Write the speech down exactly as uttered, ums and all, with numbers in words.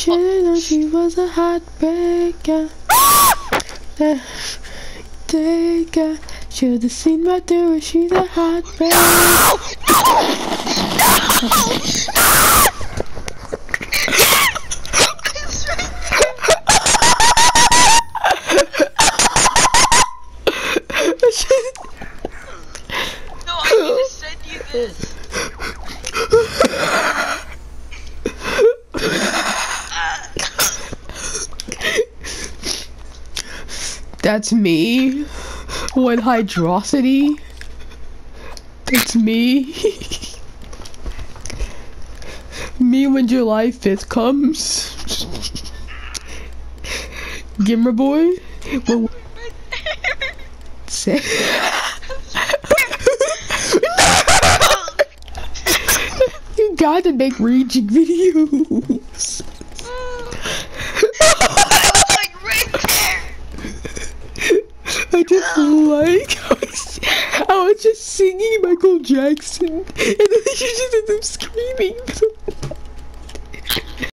Should've known she was a heartbreaker. Taker. Should've seen right through her. She's a heartbreaker. No, I need to send you this. That's me. With hydrosity. That's me. Me when July fifth comes. Gimmer boy. Well, say you gotta make raging videos. I just like I was, I was just singing Michael Jackson and then you just ended up screaming.